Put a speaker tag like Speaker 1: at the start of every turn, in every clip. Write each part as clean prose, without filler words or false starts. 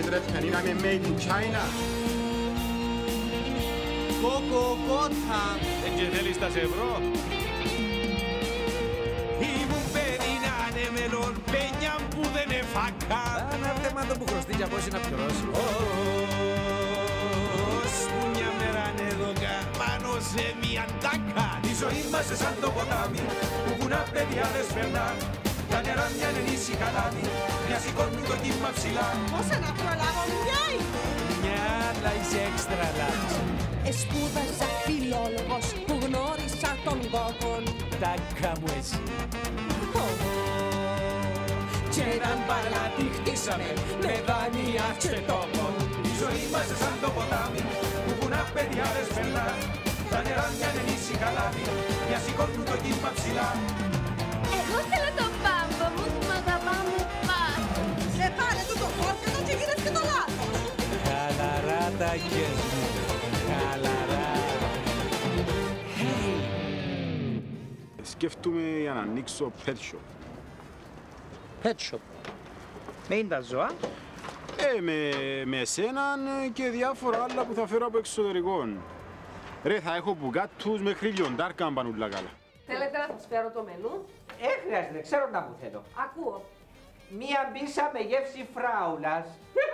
Speaker 1: ρε πενίνα με made in China.
Speaker 2: Κοκοκότα.
Speaker 3: Δεν και θέλεις τα σε ευρώ.
Speaker 2: Ήμουν περινάνε μελών, πένια που δεν εφάκα.
Speaker 4: Ένα θέμα το που χρωστεί για πόσοι να πληρώσει.
Speaker 2: Ώσπου μια μέρα ανέδωκα πάνω σε μια τάκα. Η ζωή μας σαν το ποτάμι που βουνά παιδιά δεν σφαιρνά. Τα νερά μια νενήσι καλάμι, μια σηκώνουν το κύμα ψηλά.
Speaker 5: Πόσα να προλάβω, μια είναι.
Speaker 2: Μια άλλα είσαι έξτρα λάτς.
Speaker 5: Σπούδασα φιλόλογος που γνώρισα τον Γόγον.
Speaker 2: Τάκα μου εσύ.
Speaker 5: Και έναν παλάτι χτίσαμε με δάνεια και τόπο.
Speaker 2: Η ζωή μας σαν το ποτάμι που βουνά παιδιά δεν σφαιρνά. Τα νερά μια νενήσι καλάμι, μια σηκώνουν το κύμα ψηλά.
Speaker 6: Εγώ θέλω τον πάμπο μου, μ' αγαπάμε πας.
Speaker 5: Σε πάρε του το κόρκατο και γίνες και το λάθος.
Speaker 2: Χαλαρά τα γες μου, χαλαρά.
Speaker 1: Σκέφτομαι για να ανοίξω pet shop.
Speaker 4: Pet shop. Με είναι τα ζώα.
Speaker 1: Με εσέναν και διάφορα άλλα που θα φέρω από εξωτερικό. Ρε, θα έχω μπουκάτους μέχρι λιοντάρκα αν πάνε ούλα καλά.
Speaker 7: Θέλετε να σας φέρω το μενού.
Speaker 4: Χρειάζεται, ξέρω να μου θέλω.
Speaker 7: Ακούω.
Speaker 4: Μία μπίσα με γεύση φράουλας.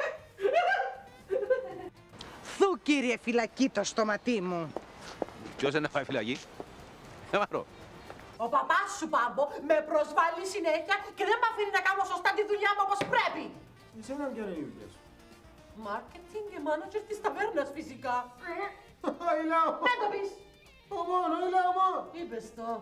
Speaker 5: Θου κύριε φυλακή το στοματί μου.
Speaker 3: Ποιος δεν πάει φυλακή. Μαρώ.
Speaker 5: Ο παπάς σου Πάμπο με προσβάλλει συνέχεια και δεν μ' αφήνει να κάνω σωστά τη δουλειά μου όπως πρέπει.
Speaker 1: Εσένα ποια είναι η δουλειά σου.
Speaker 5: Μάρκετινγκ και μάνατζερ της ταβέρνας φυσικά.
Speaker 1: Δεν
Speaker 5: το πεις. Είπες το.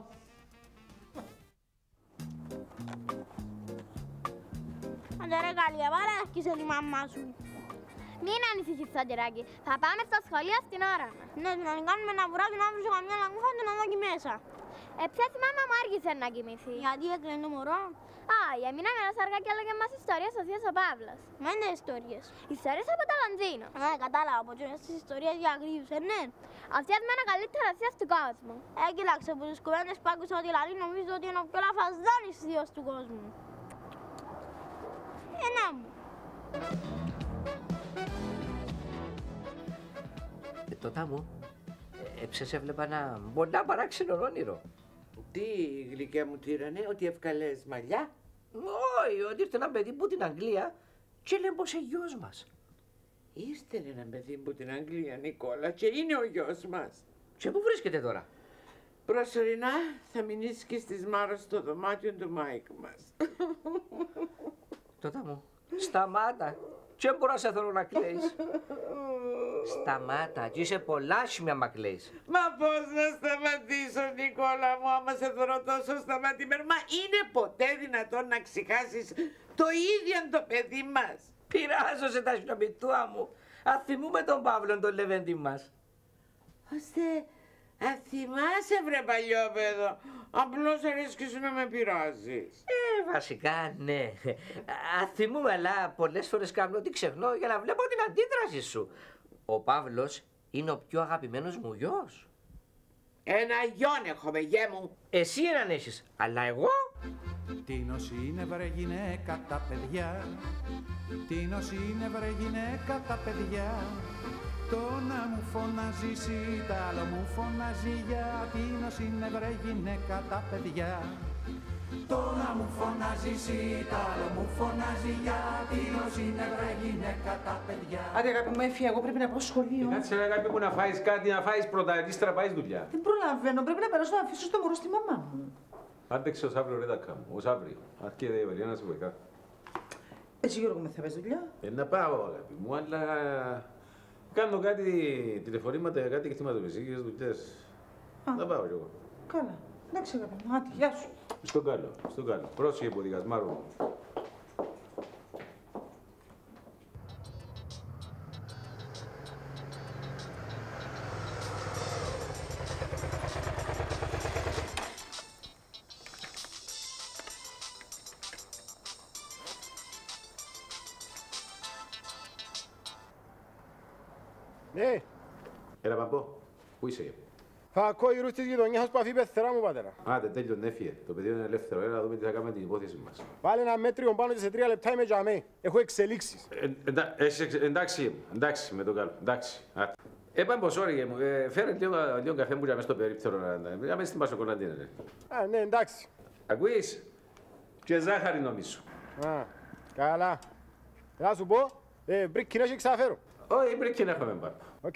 Speaker 6: Άντε Γαλλία, βάλε να σκίσε τη μαμά σου. Μην ανησυχείς, Σαντιράκη. Θα πάμε στα σχολεία στην ώρα μας. Ναι, να την κάνουμε ένα βουράκι να βρει καμιά λαγούχα και να δω εκεί μέσα. Πια η μάμα μου άργησε να κοιμηθεί. Γιατί έκλαινε το μωρό. Έμεινα με ένα σαργάκι έλεγε μας ιστορίες ο Θείος ο Παύλος. Μα είναι ιστορίες. Ιστορίες από τα Λαντζίνο. Ναι, κατάλαβα, από τις ιστορίες για αγρίους, ναι. Αυτή είναι ένα καλύτερο θείος του κόσμου. Κοίταξε, από τις κουβέντες που άκουσα ότι λαλή νομίζω ότι είναι ο πιο λαφαζάνης θείος του κόσμου. Να μου.
Speaker 4: Τότε μου, έψες έβλεπα ένα πολλά παράξενο όνειρο.
Speaker 8: Τι γλυκιά μου τύρανε, ότι ευκαλές μαλλιά.
Speaker 4: Όχι, ότι ήρθε ένα παιδί που την Αγγλία και λέει πως είναι γιος μας.
Speaker 8: Ήρθε ένα παιδί που την Αγγλία, Νικόλα, και είναι ο γιος μας.
Speaker 4: Και πού βρίσκεται τώρα?
Speaker 8: Προσωρινά θα μείνεις και στις Μάρος στο δωμάτιο του Μάικ μας.
Speaker 4: Τότε μου, σταμάτα. Και μπορώ να σε θέλω να κλαίεις. Σταμάτα, και είσαι πολλά σημεία μα κλαίεις.
Speaker 8: Μα πώς να σταματήσω, Νικόλα μου, άμα σε θεωρώ τόσο σταματημένο. Μα είναι ποτέ δυνατόν να ξεχάσεις το ίδιο το παιδί μας?
Speaker 4: Πειράζω σε τα σιωπητούα μου. Αθυμούμε τον Παύλον τον Λεβέντη μας.
Speaker 8: Ώστε, αθυμάσαι βρε παλιόπαιδο. Απλώς αρέσκει σου να με πειράζεις.
Speaker 4: Βασικά ναι. Αθυμούμε, αλλά πολλές φορές κάνω ότι ξεχνώ για να βλέπω την αντίδραση σου. Ο Παύλος είναι ο πιο αγαπημένος μου γιος.
Speaker 8: Ένα γιον έχω, γέ μου.
Speaker 4: Εσύ έναν έχεις, αλλά εγώ...
Speaker 2: Τίνος είναι βρε γυναίκα τα παιδιά. Τίνος είναι βρε γυναίκα τα παιδιά. Το να μου φωνάζει εσύ, τ' άλλο μου φωνάζει για. Τίνος είναι βρε γυναίκα τα παιδιά. Το να μου φωνάζει εσύ, τ' άλλο μου φωνάζει για. Τίνος είναι βρε γυναίκα τα παιδιά.
Speaker 5: Άντε αγάπη μου, έφυγε, εγώ πρέπει να πάω σχολείο.
Speaker 3: Κάτσε ρε αγάπη μου να φάεις κάτι, να φάεις πρώτα, ύστερα πάεις δουλειά.
Speaker 5: Δεν προλαβαίνω, πρέπει να περάσω να αφήσω στο μωρό στη μαμά μου.
Speaker 3: Άντεξε ως αύριο ρε τάκα μου, ως αύριο. Αρκεί η Ευελία να σε βοηθά.
Speaker 5: Έτσι Γιώργο με θα πας δουλειά.
Speaker 3: Να πάω αγάπη μου, αλλά... Κάνω κάτι τηλεφωνήματα, κάτι κεκτηματοπαιδικές δουλειές. Να πάω κι εγώ.
Speaker 5: Καλά. Εντάξει αγάπη μου, άντε, γεια σου.
Speaker 3: Στον καλό, στον καλό. Πρόσεχε υποδικασμάρο μου.
Speaker 1: Ναι.
Speaker 3: Έλα παππώ, πού είσαι?
Speaker 1: Θα ακούω γύρω της γειτονιάς που αφή πεθερά μου, πατέρα.
Speaker 3: Άντε, τέλειον, έφυγε. Το παιδί είναι ελεύθερο. Έλα να δούμε τι θα κάνουμε την υπόθεση μας.
Speaker 1: Βάλε ένα μέτριο πάνω και σε 3 λεπτά είμαι για μέ. Έχω εξελίξεις.
Speaker 3: Εντάξει, με το καλό. Εντάξει. Πάμε πως όριγε μου. Φέρε λίγο καφέ μου για μέσα στο περίπτερο να μέσα στην Πασοκολαντίνα.
Speaker 1: Ναι, εντάξει.
Speaker 3: Ακούεις. Και ζάχαρη νομίζω.
Speaker 1: Καλά. Θα σου πω, μπρίκι να έχει ξαφέρω.
Speaker 3: Όχι, μπρίκι να έχουμε πάρω.
Speaker 1: Οκ.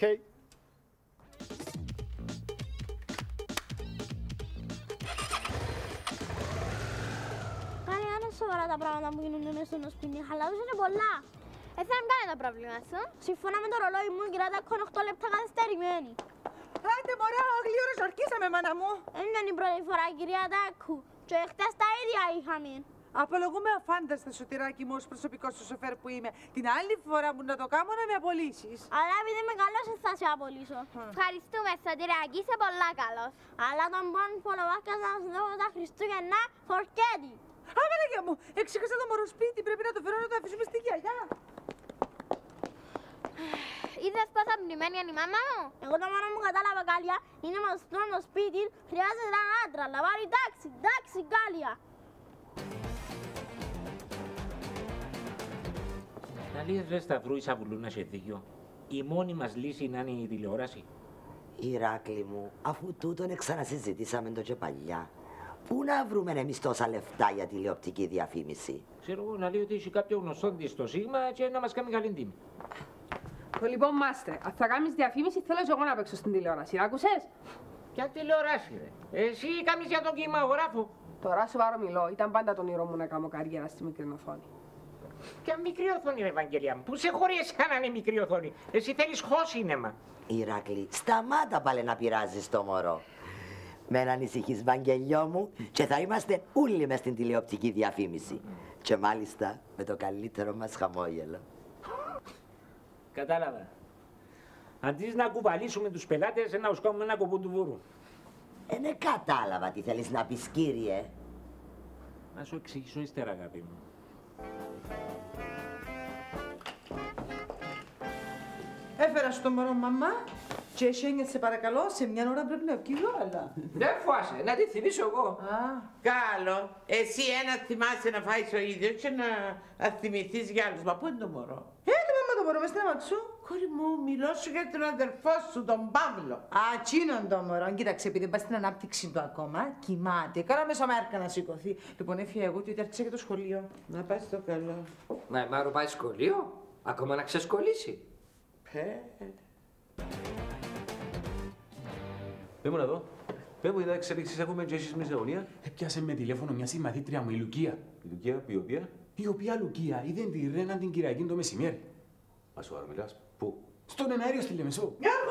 Speaker 6: Πάλι είναι σοβαρά τα πράγματα που γίνονται μες στο σπίτι. Χαλαρούς είναι πολλά. Θα μου κάνει τα πρόβλημα σου. Σύμφωνα με το ρολόι μου, η κυρία Τάκου είναι 8 λεπτά καθυστερημένη.
Speaker 5: Άντε μωρά, γλύωρες ορκίσαμε, μάνα μου.
Speaker 6: Δεν είναι η πρώτη φορά, κυρία Τάκου. Και χτες τα ίδια είχαμε.
Speaker 5: Απολογούμε αφάνταστα, Σωτηράκη μου, ως προσωπικός σου σοφέρ που είμαι. Την άλλη φορά που να το κάνω να με απολύσεις.
Speaker 6: Αλλά επειδή είμαι καλός, θα σε απολύσω. Ευχαριστούμε, Σωτηράκη, είσαι πολλά καλός. Αλλά τον πόνο πολλοβάκα θα σας δω τα Χριστούγεννα φορκέτη.
Speaker 5: Αμαλαγιά μου, εξήχασα το μωρό σπίτι, πρέπει να το φέρω να το αφήσουμε στη γιαγιά.
Speaker 6: Είδες πόσο πνημένη είναι η μάμα μου. Εγώ το μόνο μου κατάλαβα, Κάλια, είναι μας στο σπίτι, χρειάζεται έναν άντρα, να βάλει τάξη, τάξη, Κάλια.
Speaker 9: Να λες ρε Σταυρού, η Σαβουλού να σε δίκιο. Η μόνη μας λύση να είναι η τηλεόραση.
Speaker 10: Ηράκλη μου, αφού τούτον ξανασυζητήσαμε το και παλιά, πού να βρούμε εμείς τόσα λεφτά για τηλεοπτική διαφήμιση.
Speaker 9: Ξέρω εγώ να λέει ότι έχει κάποιο γνωστό της στο Σίγμα και να μας κάνει καλή τίμη.
Speaker 7: Λοιπόν, μάστρε, αν θα κάνεις διαφήμιση, θέλω και εγώ να παίξω στην τηλεόραση. Άκουσες?
Speaker 9: Ποια τηλεόραση ρε. Εσύ κάνεις για τον κινηματογράφο.
Speaker 7: Τώρα σοβαρό μιλώ. Ήταν πάντα το όνειρό μου να κάνω καριέρα στη μικρή οθόνη.
Speaker 9: Ποια μικρή οθόνη, ρε Ευαγγελία μου. Πού σε χωρεί εσένα να είναι μικρή οθόνη. Εσύ θέλεις χώσινεμα.
Speaker 10: Ηράκλη, σταμάτα πάλι να πειράζεις το μωρό. Μεν ανησυχείς, Βαγγελιό μου, και θα είμαστε όλοι μες στην τηλεοπτική διαφήμιση. Και μάλιστα με το καλύτερο μας χαμόγελο.
Speaker 9: Κατάλαβα. Αντί να κουβαλήσουμε τους πελάτες, να τους κάνουμε ένα κοπό του βούρου.
Speaker 10: Ναι, κατάλαβα τι θέλεις να πεις, κύριε.
Speaker 9: Να σου εξηγήσω ύστερα, αγάπη μου.
Speaker 5: Έφερα στο μωρό, μαμά. Και εσύ σε παρακαλώ, σε μια ώρα πρέπει να βγει άλλα.
Speaker 4: Δεν φοβάσαι, να τη θυμίσω εγώ.
Speaker 8: Καλό. Εσύ ένα θυμάσαι να φάεις ο ίδιος και να θυμηθείς για άλλους. Μα πού είναι το μωρό?
Speaker 5: Το μάμα το μωρό, μες στην αμαξού.
Speaker 8: Κόρη μου, μιλώ σου για τον αδερφό σου, τον Παύλο.
Speaker 5: Τσίνον το μωρό. Κοίταξε, επειδή πάει στην ανάπτυξη του ακόμα, κοιμάται. Κάνα μεσομέρκα να σηκωθεί. Λοιπόν, έφυγε εγώ ότι άρχισα για το σχολείο.
Speaker 8: Να πας στο καλό.
Speaker 4: Μα η Μάρο πάει σχολείο, ακόμα να ξεσκολήσει.
Speaker 3: Πες μου να δω. Πες μου, είδα εξελίξεις έχουμε και εσείς με Ζεωνία.
Speaker 1: Έπιασε με τηλέφωνο μια συμμαθήτρια μου, η Λουκία.
Speaker 3: Η Λουκία, η οποία.
Speaker 1: Η οποία Λουκία είδε τη Ρένα την Κυριακή το μεσημέρι.
Speaker 3: Μα σοβαρά μιλάς. Πού?
Speaker 1: Στον εναέριο στη Λεμεσό.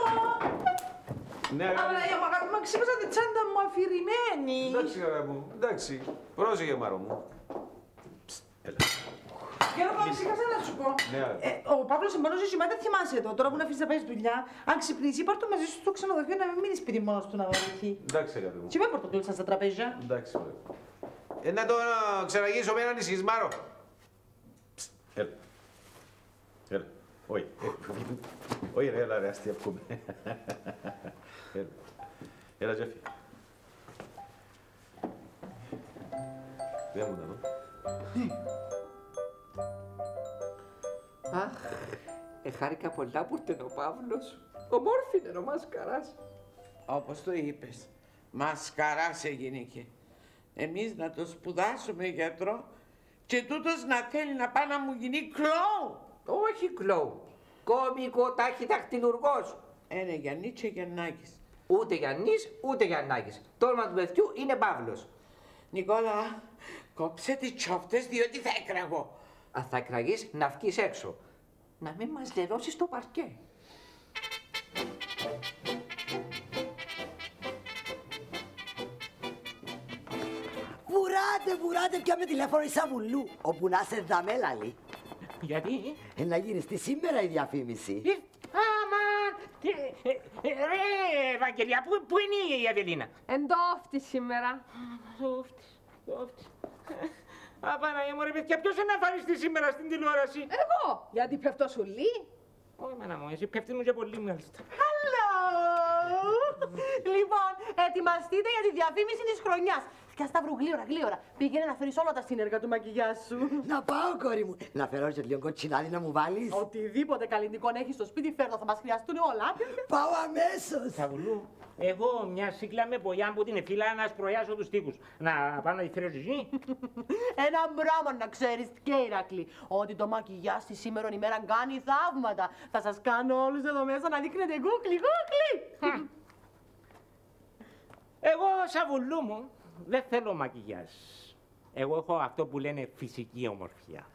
Speaker 3: Ναι,
Speaker 5: Αλλά εγώ αγάπη μου, ξύπνησα τη τσάντα μου αφηρημένη.
Speaker 3: εντάξει, αγάπη μου. Εντάξει. Πρόσεχε, Μάρο μου. Έλα.
Speaker 5: Γιώργο, ξέχασα να σου πω. Ο Παύλος εμπονός εσύ δεν θυμάσαι το. Τώρα που να αφήσεις να πάει δουλειά, αν ξυπνήσει, πάρ' το μαζί σου στο ξενοδοχείο να μην μείνει σπίτι μόνος του να βοηθεί.
Speaker 3: Εντάξει, αγάπη μου.
Speaker 5: Τι με πορτοκλώσσα στα τραπέζια.
Speaker 3: Εντάξει, μωρέ. Να το ξαναγήσω με έναν Ισχυσμάρο. Έλα. Έλα. Όχι. Όχι ρε, έλα ρε, αστεία πούμε. Έλα. Έλα, Τζέφη. Δεν μου να δω.
Speaker 4: Αχ, χάρηκα πολλά που ήρθε ο Παύλος. Ομόρφη είναι ο Μασκαράς.
Speaker 8: Όπως το είπες, Μασκαράς έγινε και. Εμείς να το σπουδάσουμε γιατρό και τούτος να θέλει να πάει να μου γίνει κλόου.
Speaker 4: Όχι κλόου. Κόμικο ταχυδακτηλουργός.
Speaker 8: Είναι Γιαννής και Γιαννάκης.
Speaker 4: Ούτε Γιαννής, ούτε Γιαννάκης. Το όνομα του παιδιού είναι Παύλος.
Speaker 8: Νικόλα, κόψε τις τσόφτες διότι θα έκραγω.
Speaker 4: Αν θα εκραγείς, να βγεις έξω. Να μην μας λερώσεις το παρκέ.
Speaker 10: Βουράτε πια με τηλέφωνο η Σαβουλού, όπου να σε δαμέλαλη.
Speaker 9: Γιατί?
Speaker 10: Να γυριστεί σήμερα η διαφήμιση.
Speaker 9: Αμάν! Ρε, Ευαγγελία, πού είναι η Ευελίνα?
Speaker 7: Εν το όφτη σήμερα.
Speaker 9: Το όφτης. Απαναγία μου ρε παιδιά, ποιος είναι εμφανιστεί σήμερα στην τηλεόραση?
Speaker 7: Εγώ, γιατί πέφτω σου λί.
Speaker 9: Όχι μάνα μου, εσύ πέφτεις μου και πολύ μάλιστα.
Speaker 5: Hello! Λοιπόν, ετοιμαστείτε για τη διαφήμιση της χρονιάς. Και Σταύρου, γλύωρα. Πήγαινε να φέρεις όλα τα σύνεργα του μακιγιάζ σου.
Speaker 10: Να πάω, κόρη μου. Να φέρω και λίγο κοτσινάδι να μου βάλεις.
Speaker 5: Οτιδήποτε καλλιτικό έχεις στο σπίτι φέρνω, θα μας χρειαστούν όλα.
Speaker 10: Πάω αμέσως.
Speaker 9: Σαβουλού, εγώ μια σύκλα με πογιά που την εφήλα να σπροιάσω τους τοίχους. Να πάω να τη φέρω εσύ.
Speaker 5: Ένα πράγμα να ξέρεις και Ηρακλή, ότι το μακιγιάζ τη σήμερα ημέρα κάνει θαύματα. Θα σας κάνω όλους εδώ μέσα να δείχνετε κούκλι.
Speaker 9: Εγώ, Σαβουλού μου, δεν θέλω μακιγιάζ. Εγώ έχω αυτό που λένε φυσική ομορφιά.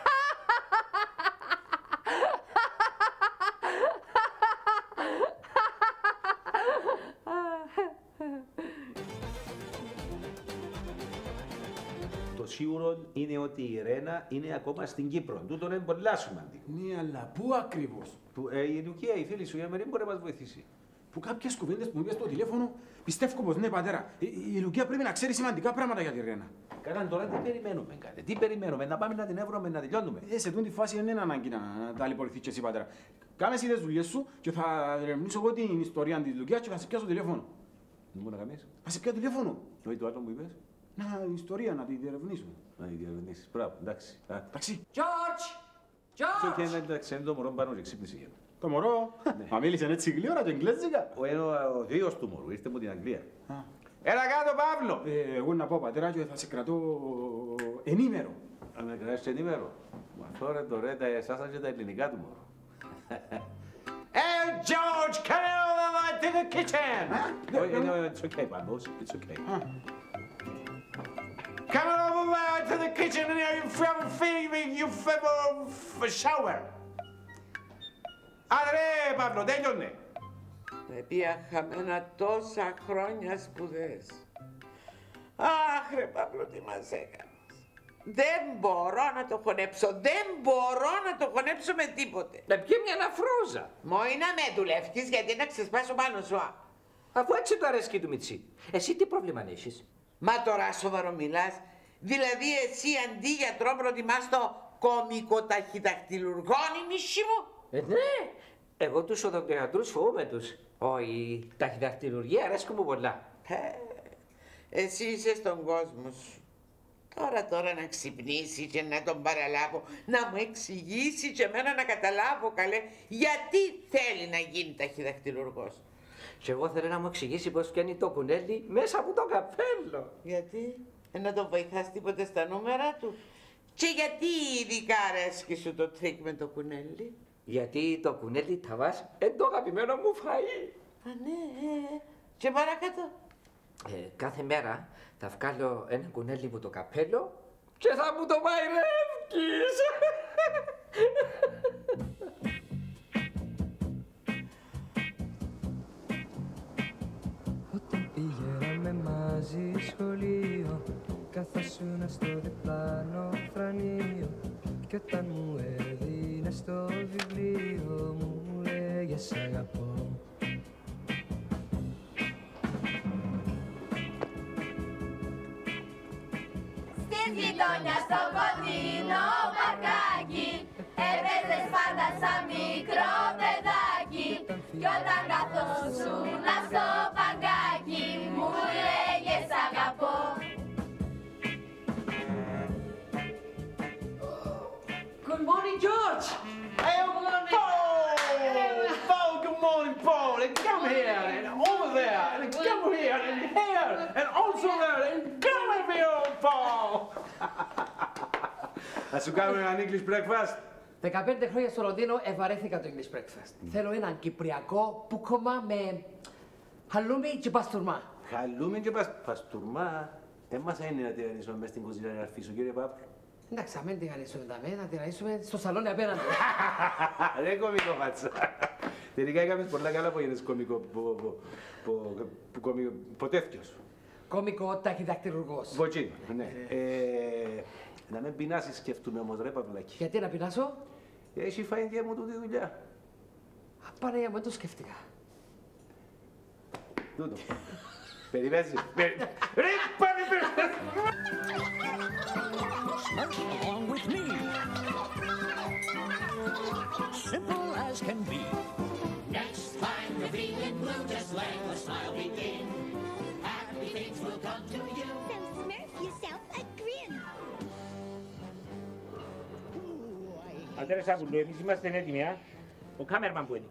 Speaker 3: Το σίγουρο είναι ότι η Ρένα είναι ακόμα στην Κύπρο. Τούτο είναι πολύ σημαντικό.
Speaker 1: Ναι, αλλά πού ακριβώς?
Speaker 3: Η Λουκία, η φίλη σου, η Αμερή μπορεί να μας βοηθήσει.
Speaker 1: Που κάποιες κουβέντες που μου είπες στο τηλέφωνο πιστεύω πως ναι, πατέρα. Η Λουκία πρέπει να ξέρει σημαντικά πράγματα για τη Ρένα.
Speaker 3: Καλά, τώρα τι περιμένουμε, κάτι. Τι περιμένουμε, να πάμε να την έβρουμε, να τελειώνουμε.
Speaker 1: Σε τούτη φάση δεν είναι ανάγκη να ταλαιπωρηθείς και εσύ, πατέρα. Κάμε εσύ τις δουλειές σου και θα ερευνήσω εγώ την ιστορία της Λουκίας και θα σε πιάσω τηλέφωνο.
Speaker 3: Τι μπορεί να κάνεις?
Speaker 1: Θα σε πιάσω τηλέφωνο.
Speaker 3: Όχι το άλλο που είπες.
Speaker 1: Να, ιστορία, να τη διερευνήσω.
Speaker 3: Να τη διερευνήσεις. Μπράβο, εντάξει.
Speaker 1: Εντάξει.
Speaker 3: George! Και εντάξει, είναι το μωρό πάνω και ξύπνησε για.
Speaker 1: Το μωρό, μα μίλησε έτσι γλύωρα και εγγλέζικα.
Speaker 3: Ο θείος του μωρού, ήρθε από την Αγγλία. Έλα κάτω, Παύλο!
Speaker 1: Εγώ να πω, πατέρα, και θα σε κρατώ ενήμερο.
Speaker 3: Θα με κρατάς ενήμερο. Μα τώρα τα εσάς και τα ελληνικά του μωρού. Hey, George, come over to the kitchen! No, it's okay, Pablos, it's okay. Come over to the kitchen and you have a shower. Άντε ρε, Παύλο, τέλειωνε.
Speaker 8: Επία χαμένα τόσα χρόνια σπουδές. Αχ ρε Παύλο, τι μας έκανες. Δεν μπορώ να το χωνέψω, δεν μπορώ να το χωνέψω με τίποτε.
Speaker 4: Να πιει μια αναφρόζα.
Speaker 8: Μόι να με δουλεύεις γιατί να ξεσπάσω πάνω σου.
Speaker 4: Αφού έτσι του αρέσκει του Μιτσί. Εσύ τι πρόβλημα έχεις?
Speaker 8: Μα τώρα σοβαρό μιλάς. Δηλαδή εσύ αντί γιατρό προτιμάς το κωμικό ταχυδακτηλουργό, νησί μου.
Speaker 4: Ναι, εγώ τους οδοντογιατρούς φοβούμαι τους. Όχι, η ταχυδακτηλουργία αρέσκει μου πολλά.
Speaker 8: Εσύ είσαι στον κόσμο σου. Τώρα να ξυπνήσει και να τον παραλάβω, να μου εξηγήσει και εμένα να καταλάβω καλέ γιατί θέλει να γίνει ταχυδακτηλουργός.
Speaker 4: Και εγώ θέλω να μου εξηγήσει πώς πιάνει το κουνέλι μέσα από το καπέλο.
Speaker 8: Γιατί, να τον βοηθάς τίποτε στα νούμερα του. Και γιατί ειδικά αρέσκει σου το τρίκ με το κουνέλι.
Speaker 4: Γιατί το κουνέλι ταβάς είναι το αγαπημένο μου φαΐ.
Speaker 8: Α, ναι, και παρακάτω.
Speaker 4: Κάθε μέρα θα βγάλω ένα κουνέλι από το καπέλο και θα μου το μαϊρεύκεις.
Speaker 11: Όταν πήγαμε μαζί σχολείο, καθόσουνα στο διπλάνο φρανείο κι όταν μου έδινες το βιβλίο μου λέγες αγαπώ.
Speaker 12: Στην γειτονιά στο κοντινό παρκάκι έπαιζες πάντα σαν μικρό παιδάκι κι όταν καθόσουνα στο παγκάκι μου λέγες αγαπώ.
Speaker 5: Good morning, George!
Speaker 3: Hey, good morning, Paul! Good morning, Paul! And come here, and over there, and come here, and here, and also there, and come over here, Paul! Θα σου κάνουμε έναν English breakfast.
Speaker 13: 15 χρόνια στο Λονδίνο ευαρέθηκα το English breakfast. Θέλω έναν κυπριακό πούκομα με χαλούμι και παστούρμα.
Speaker 3: Χαλούμι και παστούρμα. Εμάς είναι να τυραννήσουμε μες στην κουζίνα να αρφήσω, κύριε Παύλο.
Speaker 13: Εντάξει, να μην τυραννήσουμε τα μένα, να τυραννήσουμε στο σαλόνι απέναντι.
Speaker 3: Δεν κομικό μάτσα. Τελικά έκαμε πολλά καλά που γίνεις κομικό, ποτέθκιος.
Speaker 13: Κομικό ταχυδακτηλουργός.
Speaker 3: Βοτσίνο, ναι. Να μην πεινάσεις σκεφτούμε όμως ρε Παυλάκη.
Speaker 13: Γιατί να πεινάσω?
Speaker 3: Έχει φάει δια μου τούτη δουλειά.
Speaker 13: Παναγία μου, δεν το σκέφτηκα.
Speaker 3: Τούτο. Περιμένεις. Ρε πάμε πέρα.
Speaker 14: Along with me. Simple as can be. Next time feeling blue, just let the smile begin. Happy things will come to you.
Speaker 12: So smurf yourself a grin.
Speaker 9: Αντρέ Σαβουλού, εμείς είμαστε έτοιμοι, α. Ο κάμερμαν που είναι.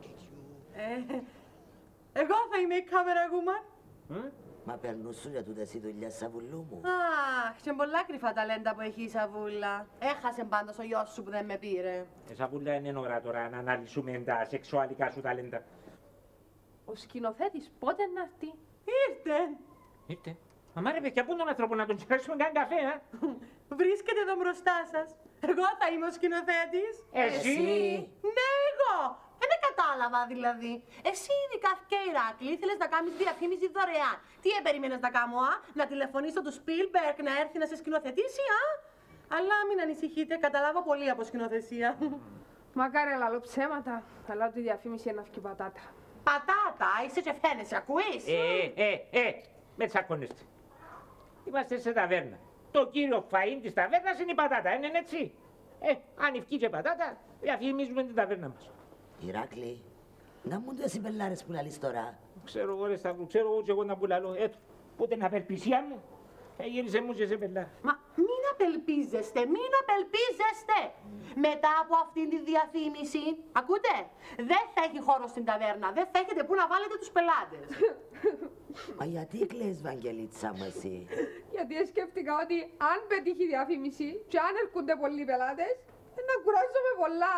Speaker 5: Εγώ θα είμαι η κάμερα γούμαν.
Speaker 10: Μα περνούσουν για τούτες οι δουλειές, Σαβουλού μου.
Speaker 5: Αχ, και πολλά κρυφά ταλέντα που έχει η Σαβούλα. Έχασε πάντως ο γιος σου που δεν με πήρε.
Speaker 9: Σαβούλα, είναι ώρα τώρα να αναλύσουμε τα σεξουαλικά σου ταλέντα.
Speaker 7: Ο σκηνοθέτης πότε να έρθει?
Speaker 9: Ήρθε. Αμά ρε παιδιά, πού είναι τον άνθρωπο να τον τσιράσουμε καν καφέ, α?
Speaker 5: Βρίσκεται εδώ μπροστά σας. Εγώ θα είμαι ο σκηνοθέτης.
Speaker 9: Εσύ?
Speaker 5: Ναι, εγώ. Δεν κατάλαβα δηλαδή. Εσύ ειδικά και Ηράκλη ήθελες να κάνεις διαφήμιση δωρεάν. Τι περιμένεις να κάνω, α? Να τηλεφωνήσω του Spielberg να έρθει να σε σκηνοθετήσει, α? Αλλά μην ανησυχείτε, καταλάβω πολύ από σκηνοθεσία.
Speaker 7: Μακάρι λαλώ ψέματα, αλλά ότι η διαφήμιση είναι αυκή πατάτα.
Speaker 5: Πατάτα, είσαι και φαίνεσαι, ακούεις?
Speaker 9: Με τσακώνεστε. Είμαστε σε ταβέρνα. Το κύριο φαΐν της ταβέρνας είναι η πατάτα, είναι έτσι. Αν ευκεί και πατάτα, διαφημίζουμε την ταβέρνα μας.
Speaker 10: Ηράκλη, να μου το εσύ πελάρες που λαλείς τώρα.
Speaker 9: Ξέρω εγώ ρε Σταύρου, ξέρω εγώ και εγώ να που λαλώ. Πότε είναι απελπισία μου. Γύρισε μου και σε πελάρα.
Speaker 5: Μα μην απελπίζεστε, μην απελπίζεστε. Μετά από αυτήν τη διαφήμιση, ακούτε, δεν θα έχει χώρο στην ταβέρνα, δεν θα έχετε πού να βάλετε τους πελάτες.
Speaker 10: Μα γιατί κλαις, Βαγγελίτσα μου, εσύ?
Speaker 7: Γιατί σκέφτηκα ότι αν πετύχει η διαφήμιση και αν έρχονται πολλοί πελάτες, να κουράζομαι πολλά.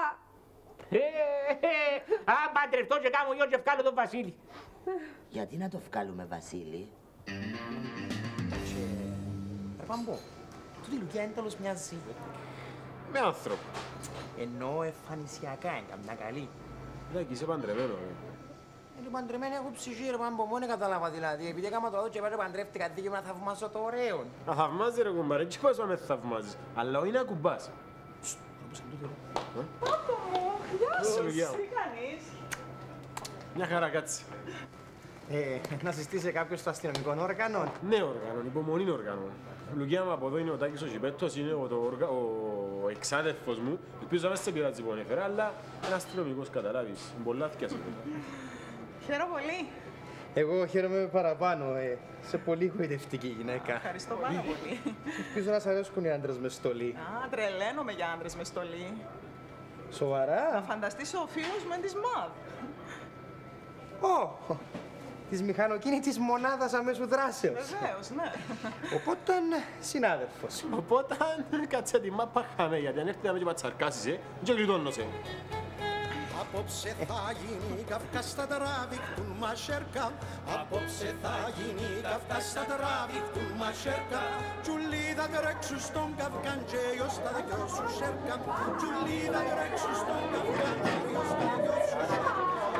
Speaker 9: Αν παντρευτώ και κάνω γιο και βγάλω τον Βασίλη.
Speaker 10: Γιατί να το βγάλουμε, Βασίλη?
Speaker 15: Ρε Παμπό, τούτη η Λουκιά είναι τέλος μοιάζει.
Speaker 1: Με άνθρωπο.
Speaker 15: Ενώ εμφανισιακά είναι καμιά καλή.
Speaker 1: Εντάξει, είσαι παντρεμένο.
Speaker 15: Είναι παντρεμένη, έχω ψυχή ρε Παμπό, μόνο κατάλαβα δηλαδή. Επειδή έκανα το εδώ και πέρα παντρεύτηκα, δίκαιο να θαυμάσω το ωραίο.
Speaker 1: Να θαυμάζει ρε κουμπάρε, τι πας να με θαυμάζεις. Αλλά όχι να κουμπάς.
Speaker 5: Πάπο, γεια σου, τι κάνεις?
Speaker 1: Μια χαρά, κάτσε.
Speaker 15: Να συστήσει κάποιος το αστυνομικό όργανο.
Speaker 1: Ναι, όργανο, υπομονή όργανο. Λουκιά μου από εδώ είναι ο Τάκης ο Σιπέτος, είναι ο εξάδελφος μου. Ελπίζω να μην σε πειράζει που ανέφερα, αλλά είναι αστυνομικός, καταλάβεις. Είναι πολλά θυκιάς.
Speaker 5: Χαίρομαι πολύ.
Speaker 15: Εγώ χαίρομαι παραπάνω, σε πολύ γοητευτική γυναίκα.
Speaker 16: Ευχαριστώ πάρα πολύ.
Speaker 15: Ελπίζω να σ' αρέσκουν οι άντρες με στολή.
Speaker 16: Α, τρελαίνομαι για άντρες με στολή.
Speaker 15: Σοβαρά?
Speaker 16: Να φανταστείς ο φίλος με της ΜΑΔ.
Speaker 15: Της μηχανοκίνητης μονάδας αμέσου δράσεως.
Speaker 16: Βεβαίως, ναι.
Speaker 15: Οπότε συνάδελφος.
Speaker 1: Οπότε κάτσε τη μάπα χάμε, γιατί αν έρθει να με και πατσαρκάσεις, και γλιτώνωσε.
Speaker 17: Απόψε θα γίνει καυκά στα τραβήχτουν μασέρκα. Απόψε θα γίνει καυκά στα τραβήχτουν μασέρκα. Τσουλίδα τρέξου στον καυκάν και γιος τα δυο σου σέρκα. Τσουλίδα τρέξου στον καυκάν και γιος τα δυο σου σέρκα.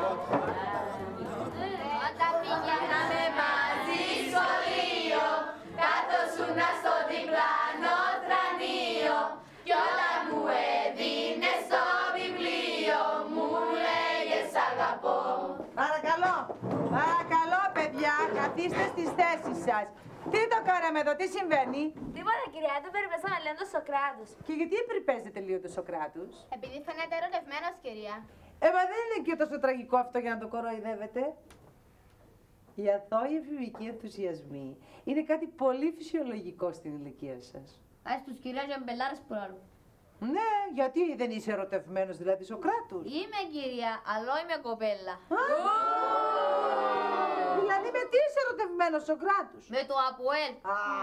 Speaker 12: Όταν πηγαίναμε μαζί σχολείο, καθόσουνα στο διπλάνο θρανείο. Κι όταν μου έδινες το βιβλίο, μου λέγες αγαπώ.
Speaker 5: Παρακαλώ, παρακαλώ παιδιά, καθίστε στις θέσεις σας. Τι το κάναμε εδώ, τι συμβαίνει?
Speaker 6: Τίποτα κυρία, το περιπέσαμε λίγο το Σοκράτους.
Speaker 5: Και γιατί περιπέζετε λίγο το Σοκράτους?
Speaker 6: Επειδή φαίνεται ερωτευμένος κυρία.
Speaker 5: Μα δεν είναι και τόσο τραγικό αυτό για να το κοροϊδεύετε. Οι αθώοι εφηβικοί ενθουσιασμοί είναι κάτι πολύ φυσιολογικό στην ηλικία σας.
Speaker 6: Ας τους κυρία και μπελάρες προάλλου.
Speaker 5: Ναι, γιατί δεν είσαι ερωτευμένος δηλαδή Σοκράτους?
Speaker 6: Είμαι κυρία, αλλά είμαι κοπέλα.
Speaker 5: Δηλαδή με τι είσαι ερωτευμένος Σοκράτους?
Speaker 6: Με το Αποέλ.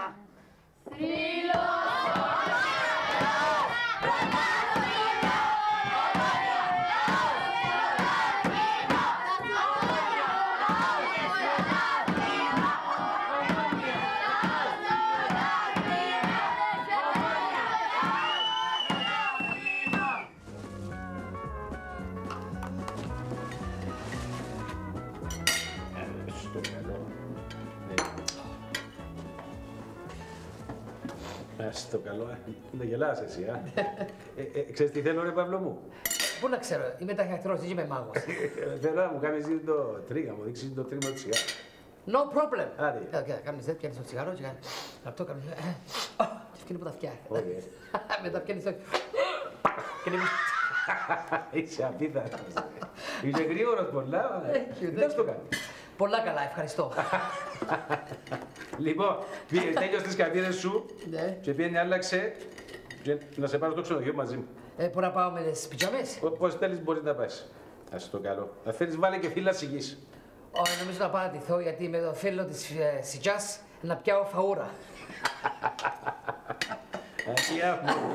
Speaker 3: Στο καλό, να γελάς εσύ, α. Ξέρεις τι θέλω ρε Παύλο μου?
Speaker 13: Πού να ξέρω, είμαι ταχυδρός, δεν είμαι μάγος.
Speaker 3: Θέλω να μου κάνεις το τρίγα, μου δείξεις το τρίγμα του τσιγάρου.
Speaker 13: No problem.
Speaker 3: Άντε.
Speaker 13: Κάνεις έτσι, πιάνεις το τσιγάρο και κάνεις αυτό, κάνεις... Και ευκαινεί από τα αυτιά.
Speaker 3: Όχι.
Speaker 13: Μετά πιάνεις το...
Speaker 3: Είσαι απίθανος. Είσαι γρήγορος πολλά. Δεν το κάνει.
Speaker 13: Πολλά καλά, ευχαριστώ.
Speaker 3: Λοιπόν, τέλειωσε τις καρτίνες σου και πήγαινε άλλαξε και να σε πάρω στο ξενοδοχείο μαζί μου.
Speaker 13: Πού να πάω με τις πιτζαμές?
Speaker 3: Όπως θέλεις μπορείς να πας. Ας το καλό. Αν θέλεις βάλε και φύλλα σιγής.
Speaker 13: Όχι, νομίζω να πάω να ντυθώ γιατί με το φίλο της σιτζάς να πιάω φαούρα.
Speaker 3: Αγία μου.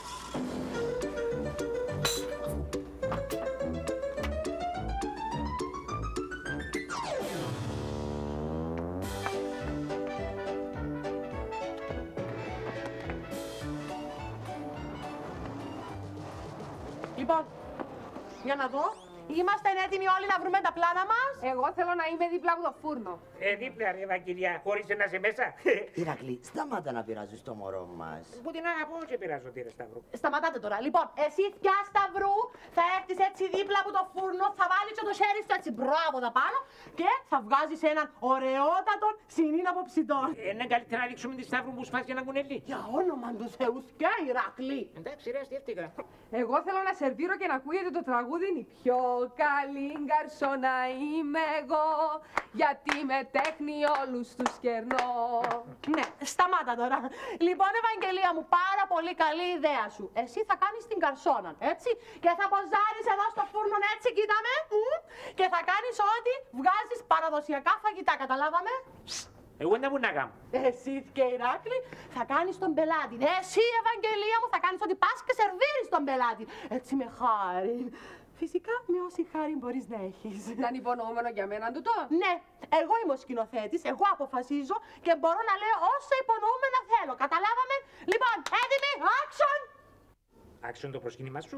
Speaker 5: Λοιπόν, για να δω. Είμαστε έτοιμοι όλοι να βρούμε τα πλάνα μας.
Speaker 7: Εγώ θέλω να είμαι δίπλα από το φούρνο.
Speaker 9: Δίπλα ρε Ευαγγελιά, χωρίς να είσαι μέσα.
Speaker 10: Ηρακλή, σταμάτα να πειράζεις το μωρό μας.
Speaker 9: Που την αγαπώ και πειράζω τι ρε Σταυρού.
Speaker 5: Σταματάτε τώρα. Λοιπόν, εσύ πια Σταυρού θα έρθεις έτσι δίπλα από το φούρνο, θα βάλεις και το χέρι σου έτσι μπράβο τα πάνω και θα βγάζεις έναν ωραιότατον συνήναπο ψητόν.
Speaker 9: Είναι καλύτερα να δείξουμε τη Σταύρου που σπάσει ένα κουνελί.
Speaker 5: Για όνομα του Θεού και Ηρακλή.
Speaker 9: Εντάξει ρε, σκέφτηκα.
Speaker 7: Εγώ θέλω να σερβίρω και να ακούγεται το τραγούδι «Η πιο καλή γκαρσόνα είμαι εγώ, γιατί με τέχνη όλους τους κερνώ».
Speaker 5: Ναι, σταμάτα τώρα. Λοιπόν, Ευαγγελία μου, πάρα πολύ καλή ιδέα σου. Εσύ θα κάνεις την καρσόνα, έτσι, και θα ποζάρεις εδώ στο φούρνο, έτσι, κοίτα με, και θα κάνεις ό,τι βγάζεις παραδοσιακά φαγητά, καταλάβαμε.
Speaker 9: Εγώ να μου να κάνω.
Speaker 5: Εσύ και Ηράκλη θα κάνεις τον πελάτη. Εσύ, Ευαγγελία μου, θα κάνεις ό,τι πας και σερβίρεις τον πελάτη. Έτσι με χάρη. Φυσικά με όση χάρη μπορείς να έχεις.
Speaker 7: Ήταν υπονοούμενο για μένα τούτο.
Speaker 5: Ναι, εγώ είμαι ο σκηνοθέτης, εγώ αποφασίζω και μπορώ να λέω όσα υπονοούμενα θέλω. Καταλάβαμε. Λοιπόν, έτοιμοι, action!
Speaker 9: Action το προσκύνημα σου.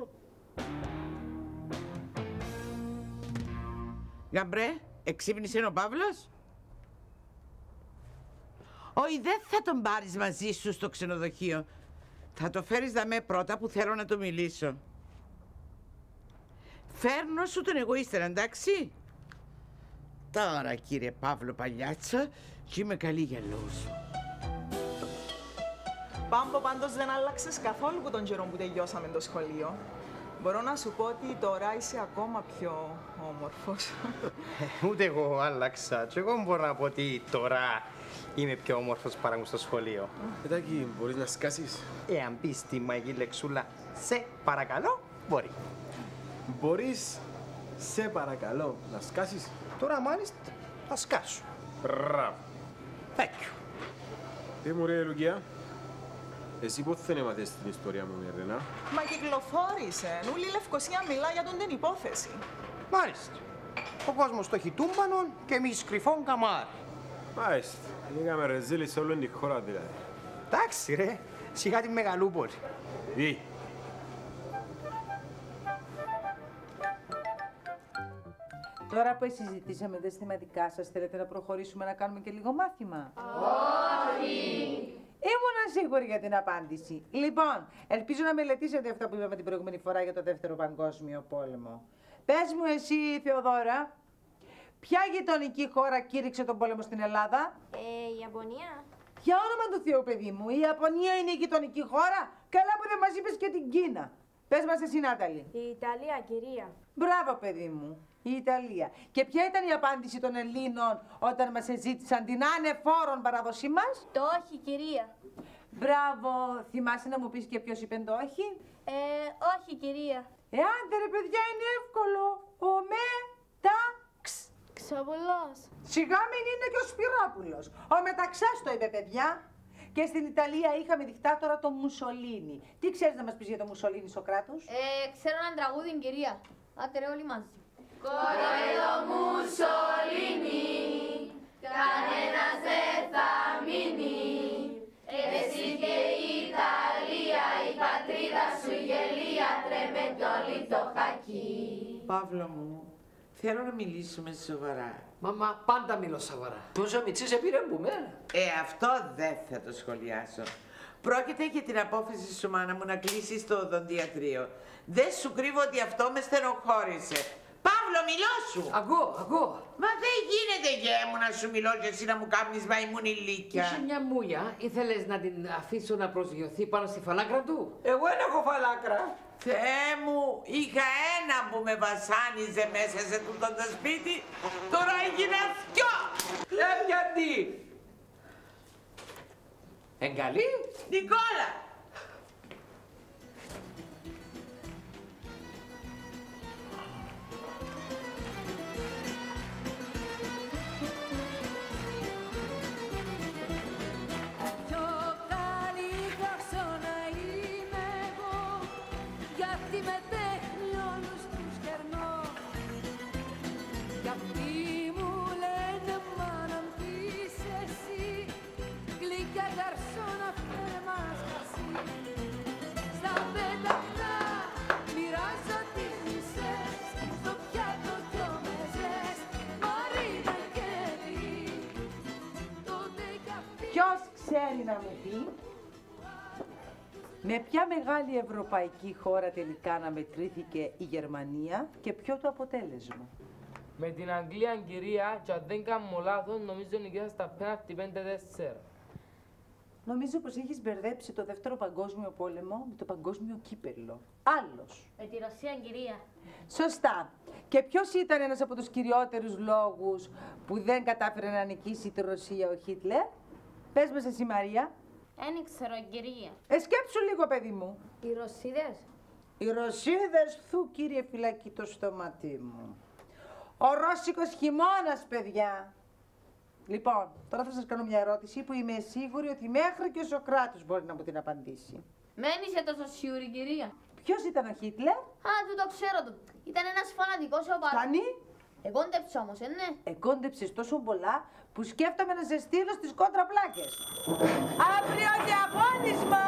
Speaker 8: Γαμπρέ, εξύπνησε ο Παύλος. Όχι, δεν θα τον πάρεις μαζί σου στο ξενοδοχείο. Θα το φέρεις δαμέ πρώτα που θέλω να το μιλήσω. Φέρνω σου τον εγώ ύστερα, εντάξει. Τώρα, κύριε Παύλο Παλιάτσο, κι είμαι καλή για λόγου σου.
Speaker 16: Πάμπο, πάντως δεν άλλαξες καθόλου που τον καιρό που τελειώσαμε το σχολείο. Μπορώ να σου πω ότι τώρα είσαι ακόμα πιο όμορφος.
Speaker 15: Ούτε εγώ άλλαξα. Και εγώ μπορώ να πω ότι τώρα είμαι πιο όμορφος παρά μου στο σχολείο.
Speaker 1: Παιδάκι, μπορείς να σκάσεις.
Speaker 15: Εάν πεις τη μαγική λεξούλα, σε παρακαλώ, μπορεί.
Speaker 1: Μπορείς, σε παρακαλώ, να σκάσεις.
Speaker 15: Τώρα μάλιστα θα σκάσω.
Speaker 1: Μπράβο.
Speaker 15: Thank you.
Speaker 1: Τι μου ρε Λουκιά, εσύ πότε δεν έμαθες την ιστορία μου με Ρενά?
Speaker 16: Μα κυκλοφόρησε. Όλη η Λευκοσία μιλά για τον την υπόθεση.
Speaker 15: Μάλιστα. Ο κόσμος το έχει τούμπανον και εμείς κρυφόν καμάρι.
Speaker 1: Μάλιστα. Είχαμε ρεζίλη σε όλη την χώρα δηλαδή.
Speaker 15: Εντάξει ρε, σιγά τη Μεγαλούπολη.
Speaker 1: Τι.
Speaker 18: Τώρα που συζητήσαμε τα αισθηματικά σας, θέλετε να προχωρήσουμε να κάνουμε και λίγο μάθημα?
Speaker 12: Όχι!
Speaker 18: Ήμουνα σίγουρη για την απάντηση. Λοιπόν, ελπίζω να μελετήσετε αυτά που είπαμε την προηγούμενη φορά για το Δεύτερο Παγκόσμιο Πόλεμο. Πες μου εσύ, Θεοδώρα, ποια γειτονική χώρα κήρυξε τον πόλεμο στην Ελλάδα?
Speaker 6: Η Ιαπωνία.
Speaker 18: Για όνομα του Θεού, παιδί μου, η Ιαπωνία είναι η γειτονική χώρα? Καλά που δεν μας είπες και την Κίνα. Πες μας εσύ, Νάταλη.
Speaker 6: Η Ιταλία, κυρία.
Speaker 18: Μπράβο, παιδί μου. Η Ιταλία. Και ποια ήταν η απάντηση των Ελλήνων όταν μας εζήτησαν την ανεφόρον παράδοσή μας?
Speaker 6: Το όχι, κυρία.
Speaker 18: Μπράβο. Θυμάσαι να μου πεις και ποιος είπε το όχι?
Speaker 6: Όχι, κυρία.
Speaker 18: Άντε ρε παιδιά, είναι εύκολο. Ο Μεταξ.
Speaker 6: Ξαπολός.
Speaker 18: Σιγά μην είναι και ο Σπυρόπουλος. Ο Μεταξάς το είπε, παιδιά. Και στην Ιταλία είχαμε δικτάτορα τον Μουσολίνι. Τι ξέρεις να μας πεις για τον Μουσολίνι, Σοκράτος?
Speaker 6: Ξέρω έναν τραγούδι, κυρία. Άτε ρε όλοι μαζί.
Speaker 12: Κοροϊδό Μουσολίνι, κανένας δεν θα μείνει. Εσύ και η Ιταλία, η πατρίδα σου γελία, τρέμεται όλοι το χακί.
Speaker 8: Παύλο μου, θέλω να μιλήσουμε σοβαρά.
Speaker 13: Μαμά, πάντα μιλώ σοβαρά.
Speaker 4: Τόσο μητσί σε πήρε που μένα.
Speaker 8: Αυτό δεν θα το σχολιάσω. Πρόκειται για την απόφαση σου, μάνα μου, να κλείσεις το οδοντιατρίο. Δεν σου κρύβω ότι αυτό με στενοχώρησε. Παύλο! Παύλο, μιλώ σου.
Speaker 13: Ακούω.
Speaker 8: Μα δεν γίνεται γέ μου να σου μιλώ και εσύ να μου κάνεις μαϊμούνι λύκια.
Speaker 13: Είχε μια μούια, ήθελες να την αφήσω να προσγειωθεί πάνω στη φαλάκρα του.
Speaker 4: Εγώ δεν έχω φαλάκρα.
Speaker 8: Θεέ μου, είχα ένα που με βασάνιζε μέσα σε τούτο το σπίτι, τώρα έγινα δυο.
Speaker 4: Γιατί.
Speaker 13: Εγκαλή.
Speaker 8: Νικόλα.
Speaker 18: Ποιος ξέρει να μου πει με ποια μεγάλη ευρωπαϊκή χώρα τελικά να μετρήθηκε η Γερμανία και ποιο το αποτέλεσμα?
Speaker 19: Με την Αγγλία, κυρία, και αν δεν κάνω λάθος, νομίζω νικήσα στα πέναλτι 5-4.
Speaker 18: Νομίζω πως έχεις μπερδέψει το Δεύτερο Παγκόσμιο Πόλεμο με το Παγκόσμιο Κύπελλο. Άλλος.
Speaker 6: Με τη Ρωσία, κυρία.
Speaker 18: Σωστά. Και ποιος ήταν ένας από τους κυριότερους λόγους που δεν κατάφερε να νικήσει τη Ρωσία ο Χίτλερ? Πες μας εσύ, Μαρία.
Speaker 6: Δεν ξέρω, κυρία.
Speaker 18: Σκέψου λίγο, παιδί μου.
Speaker 6: Οι Ρωσίδες.
Speaker 18: Οι Ρωσίδες, φθου, κύριε φυλακή, το στόματί μου. Ο Ρώσικος χειμώνας, παιδιά. Λοιπόν, τώρα θα σας κάνω μια ερώτηση που είμαι σίγουρη ότι μέχρι και ο Σοκράτης μπορεί να μου την απαντήσει.
Speaker 6: Μένει σε τόσο σίγουρη, κυρία.
Speaker 18: Ποιος ήταν ο Χίτλερ?
Speaker 6: Α, το ξέρω. Ήταν ένας φανατικός οπαδός.
Speaker 18: Φτάνει.
Speaker 6: Εκόντεψε όμως, ναι.
Speaker 18: Εκόντεψες τόσο πολλά που σκέφτομαι να σε στείλω στις κόντρα-πλάκες. Αύριο διαγώνισμα!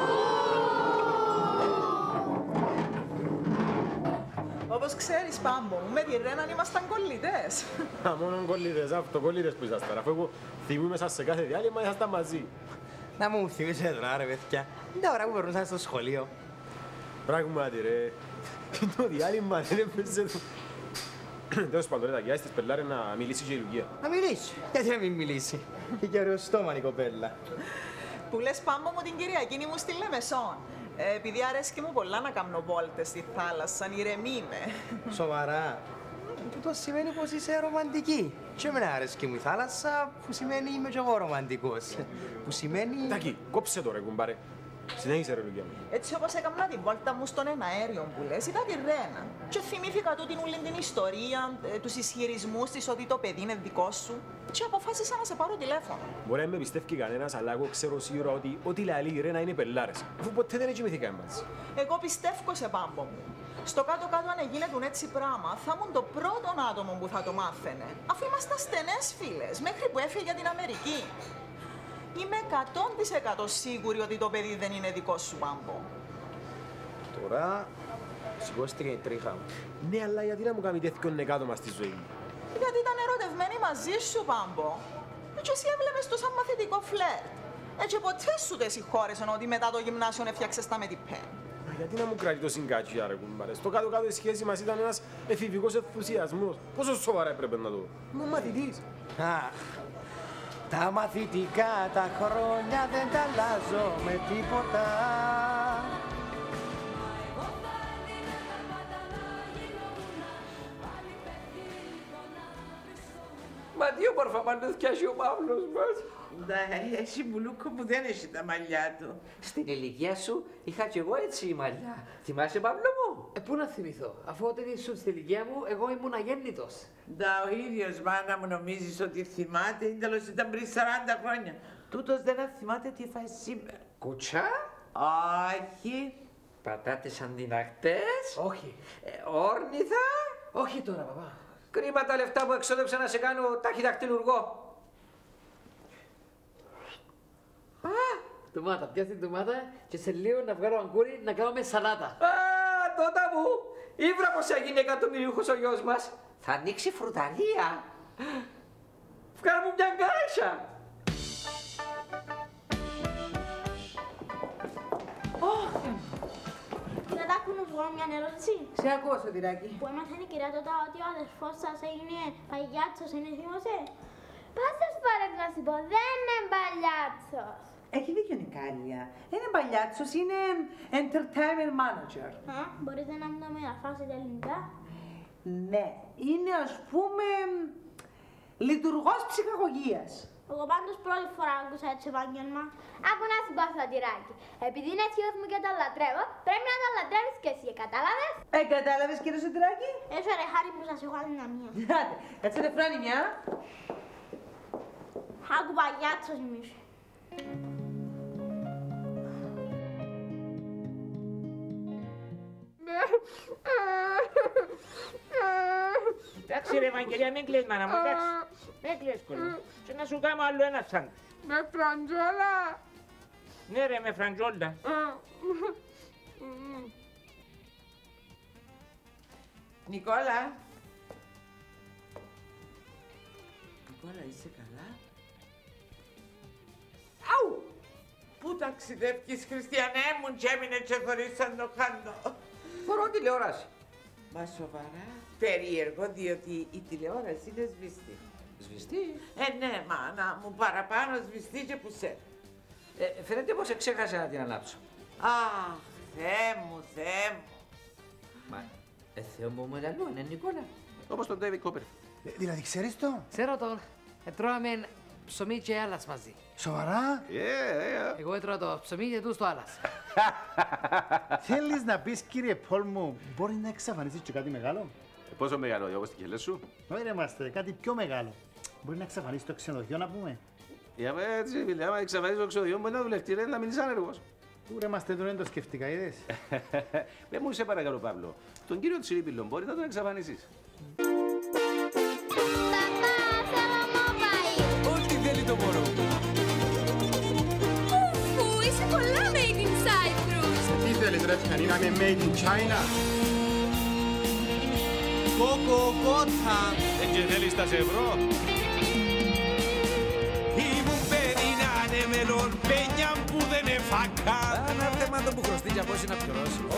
Speaker 16: Όπως ξέρεις, Πάμπο μου, με τη Ρέναν ήμασταν κολλητές.
Speaker 1: Α, μόνο κολλητές, αυτοκολλητές που ήσασταν. Αφού εγώ θυμούμαι σας σε κάθε διάλειμμα ήσασταν μαζί.
Speaker 15: Να μου θυμίσετε τώρα, ρε παιδιά. Τα ώρα που περνούσαν στο σχολείο.
Speaker 1: Πράγματι, ρε. Το διάλειμμα δεν έπαιζε το... Τέλος πάντων, ρε, τα κοιτάς της πελάρε να μιλήσει και η Λουκία.
Speaker 15: Να μιλήσει. Γιατί να μην μιλήσει. Είχε ωραίο στόμα η κοπέλα.
Speaker 16: Που λες, Πάμπο μου, την Κυριακή ήμουν στη Λεμεσόν. Επειδή αρέσκει μου πολλά να κάνω βόλτες στη θάλασσα, ηρεμεί με.
Speaker 15: Σοβαρά. Τούτο σημαίνει πως είσαι ρομαντική. Και εμένα αρέσκει μου η θάλασσα, που σημαίνει είμαι και εγώ ρομαντικός. Που σημαίνει...
Speaker 1: Τάκη, κόψε το ρε κουμπάρε. Συνέχισε ρε Λουκία μου.
Speaker 16: Έτσι όπως έκανα την βόλτα μου στον εναέριο που λες, είδα τη Ρένα. Και θυμήθηκα τούτην όλη την ιστορία, τους ισχυρισμούς της ότι το παιδί είναι δικό σου. Και αποφάσισα να σε πάρω τηλέφωνο.
Speaker 1: Μπορεί να με πιστεύει κανένας, αλλά εγώ ξέρω σίγουρα ότι ό,τι λέει η Ρένα είναι πελάρες. Αφού ποτέ δεν κοιμηθήκαμε μαζί.
Speaker 16: Εγώ πιστεύω σε, Πάμπο μου. Στο κάτω-κάτω, αν έγινε έτσι πράγμα, θα ήμουν το πρώτο άτομο που θα το μάθαινε. Αφού είμαστε στενές φίλες, μέχρι που έφυγε για την Αμερική. Είμαι 100% σίγουρη ότι το παιδί δεν είναι δικό σου, Πάμπο.
Speaker 15: Τώρα σηκώστηκε η τρίχα μου.
Speaker 1: Ναι, αλλά γιατί να μου κάνει τέτοιο νεκάτομα στη ζωή μου?
Speaker 16: Γιατί ήταν ερωτευμένη μαζί σου, Πάμπο. Και εσύ έβλεπες το σαν μαθητικό φλερτ. Έτσι ποτέ σου δεν συγχώρεσαν ότι μετά το γυμνάσιο έφτιαξες τα με την πέν.
Speaker 1: Μα γιατί να μου κρατεί το συγκάτσι, ρε κουμπάρε? Στο κάτω-κάτω η σχέση μας ήταν ένας εφηβικός ενθουσιασμός. Πόσο σοβαρά έπρεπε να το... Μου μαθητής.
Speaker 15: Τα μαθητικά τα χρόνια δεν τα αλλάζω με τίποτα.
Speaker 4: Μα τι όμορφα παντούθια έχει ο Παύλος μας.
Speaker 8: Εσύ μπουλούκο που δεν έχει τα μαλλιά του.
Speaker 4: Στην ηλικία σου είχα κι εγώ έτσι η μαλλιά. Θυμάσαι, Παύλο μου?
Speaker 13: Πού να θυμηθώ, αφού όταν ήσουν στην ηλικία μου, εγώ ήμουν αγέννητος.
Speaker 8: Ο ίδιος, μάνα μου, νομίζεις ότι θυμάται, τέλος ήταν πριν 40 χρόνια. Τούτος δεν θυμάται τι φάει σήμερα.
Speaker 4: Κουτσά?
Speaker 8: Όχι.
Speaker 4: Πατάτες αντινακτές?
Speaker 13: Όχι.
Speaker 4: Όρνηθα?
Speaker 13: Όχι τώρα, παπά.
Speaker 4: Κρίμα τα λεφτά που εξόδεψα να σε κάνω ταχυδακτηλουργό.
Speaker 13: Ντομάτα, πιάσε την ντομάτα και σε λίγο να βγάλω αγκούρι να κάνουμε σαλάτα.
Speaker 4: Α, τότε μου! Ήβρα πως θα γίνει εκατομμυριούχος ο γιος μας. Θα ανοίξει φρουταρία. Βγάλε μου μια γκάισα.
Speaker 6: Όχι. Άκου να σου κάνω μια ερώτηση.
Speaker 18: Σε ακούω, Σωτηράκη.
Speaker 6: Που έμαθαν η κυρία τότε ότι ο αδερφός σας έγινε παγιάτσος, είναι θύμωσε. Πάσες φορές να σου πω, δεν είναι παλιάτσος.
Speaker 18: Έχει δίκιο η Κάλια. Είναι παλιάτσος, είναι entertainment manager.
Speaker 6: Α, μπορείτε να μου το μεταφράσετε ελληνικά.
Speaker 18: Ναι, είναι ας πούμε λειτουργός ψυχαγωγίας.
Speaker 6: Εγώ πάντως πρώτη φορά άκουσα έτσι επάγγελμα. Άκου να σου πω, Σωτηράκη. Επειδή είναι θείος μου και τον λατρεύω, πρέπει να τον λατρεύεις και εσύ, κατάλαβες?
Speaker 18: Κατάλαβες, κύριε Σωτηράκη?
Speaker 6: Έφερε χάρη που σας έχω άλλη μία.
Speaker 18: Άντε, έτσι δεν φράνει μια.
Speaker 6: Άκου παγιάτσος εμείς.
Speaker 9: Εντάξει ρε Ευαγγελία, μην κλαις μάνα μου, εντάξει. Μην κλαις κολλή. Και να σου κάνω άλλο ένα σάντ.
Speaker 19: Με φραντζόλα.
Speaker 9: Ναι ρε, με φραντζόλα.
Speaker 8: Νικόλα. Νικόλα, είσαι καλά? Αου! Πού ταξιδεύκεις, Χριστιανέ μου, και έμεινε και χωρίς σαν το κάντο.
Speaker 4: Φορώ τηλεόραση.
Speaker 8: Μα σοβαρά? Περίεργο, διότι η τηλεόραση είναι σβηστή.
Speaker 4: Σβηστή?
Speaker 8: Ναι, μάνα μου, παραπάνω σβηστή και που σε.
Speaker 4: Φαίνεται πως εξέχασα να την ανάψω.
Speaker 8: Αχ, Θεέ μου, Θεέ μου.
Speaker 4: Μα, Θεό μου λαλού, είναι Νικόλα.
Speaker 3: Όπως τον David Copperfield.
Speaker 15: Δηλαδή, ξέρεις το?
Speaker 13: Ξέρω τον. Τρώαμε ψωμί και άλας μαζί.
Speaker 15: Σοβαρά?
Speaker 13: Εγώ έτρωα το ψωμί και τους το άλας.
Speaker 15: Θέλεις να πεις, κύριε Πολ μου, μπορεί να εξαφανίσεις και κάτι μεγάλο?
Speaker 3: Πόσο μεγάλο, όπως τη χελές σου?
Speaker 15: Όχι ρε μάστε, κάτι πιο μεγάλο. Μπορεί να εξαφανίσεις το ξενοδοχείο, να πούμε.
Speaker 3: Έτσι, φίλε, άμα εξαφανίσεις το ξενοδοχείο, μπορεί να δουλευτεί, ρε, να μείνεις άνεργος.
Speaker 15: Πού ρε μάστε, τώρα δεν το σκεφτήκα, είδες.
Speaker 3: Δεν μου σε παρακαλώ, Παύλο. Τον κύριο Τσιρίπηλο μπορεί να τον εξαφανίσεις.
Speaker 12: Ό,τι θέλει το μωρό. Είσαι πολλά made in Cyprus.
Speaker 17: Τι θέλεις ρε να είμαι made in China? Κοκοκότα.
Speaker 3: Δεν και θέλεις τα σε ευρώ?
Speaker 17: Ήμουν περινάνε μελον πένια που δεν εφάκα.
Speaker 4: Ένα θέμα το που χρωστεί για πόσοι να πληρώσει.